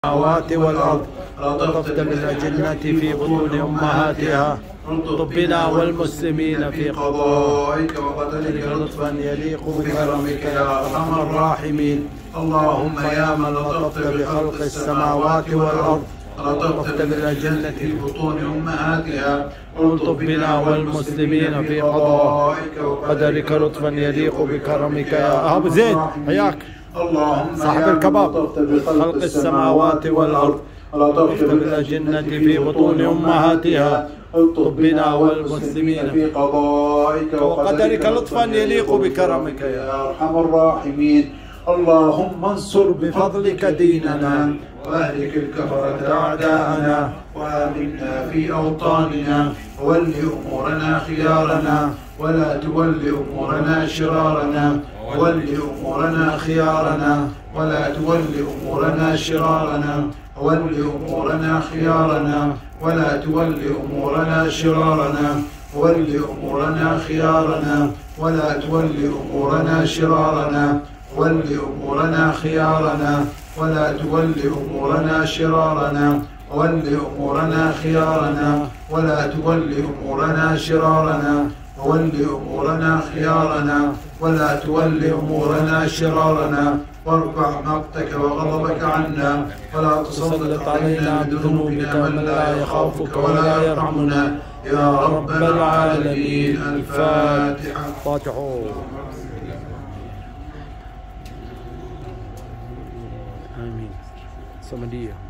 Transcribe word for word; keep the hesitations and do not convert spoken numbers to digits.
السماوات والأرض لطفت بالأجنة في بطون أمهاتها. الطف بنا والمسلمين في قضائك وقدرك لطفا يليق بكرمك يا أرحم الراحمين. اللهم يا من لطفت بخلق السماوات والأرض لطفت بالأجنة في بطون أمهاتها. الطف بنا والمسلمين في قضائك وقدرك لطفا يليق بكرمك يا أبو زيد. حياك. اللهم صاحب الكباب. خلق السماوات والأرض لطفت بالأجنة في بطون أمهاتها. الطف بنا والمسلمين في قضائك وقدرك لطفا يليق بكرمك يا أرحم الراحمين. اللهم انصر بفضلك ديننا وأهلك الكفرة أعداءنا وآمنا في أوطاننا وول أمورنا خيارنا ولا تول أمورنا شرارنا. وول أمورنا خيارنا ولا تول أمورنا شرارنا. وول أمورنا خيارنا ولا تول أمورنا شرارنا. وول أمورنا خيارنا ولا تول أمورنا شرارنا. وول أمورنا خيارنا ولا تول أمورنا شرارنا. وول أمورنا خيارنا ولا تول أمورنا شرارنا. وول أمورنا خيارنا ولا تول أمورنا شرارنا. وارفع مقتك وغضبك عنا ولا تسلط علينا بذنوبنا من لا يخافك ولا يرحمنا يا رب العالمين. الفاتحة. فاتحة. آمين. صمدية.